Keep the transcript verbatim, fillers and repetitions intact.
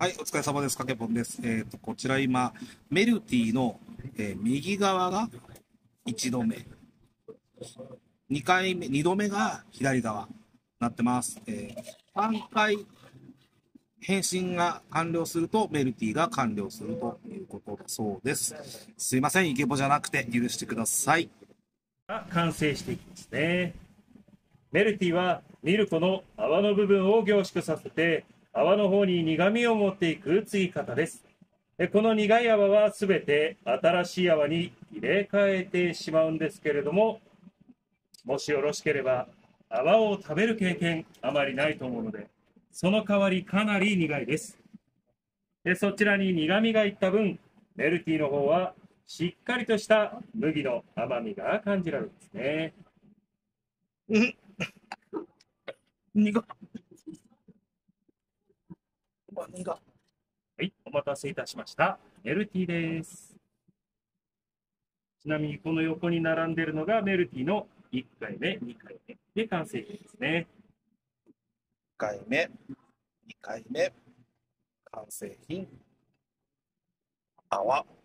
はい、お疲れ様です。かけぽんです。えっと、こちら今、メルティーの、えー右側がいちどめ、にかいめ、にどめが左側なってます。えー、さんかい返信が完了すると、メルティーが完了するということだそうです。すいません、イケボじゃなくて許してください。 が完成していきますね。メルティはミルコの泡の部分を凝縮させて泡の方に苦味を持っていく継ぎ方です。この苦い泡はすべて新しい泡に入れ替えてしまうんですけれども、もしよろしければ泡を食べる経験あまりないと思うので、その代わりかなり苦いです。でそちらに苦味がいった分、メルティの方はしっかりとした麦の甘みが感じられるんですね。 うん、苦っ、苦っ。 はい、お待たせいたしました。メルティです。ちなみにこの横に並んでいるのがメルティのいっかいめ、にかいめで完成ですね。 いっかいめ、にかいめ、完成品、泡。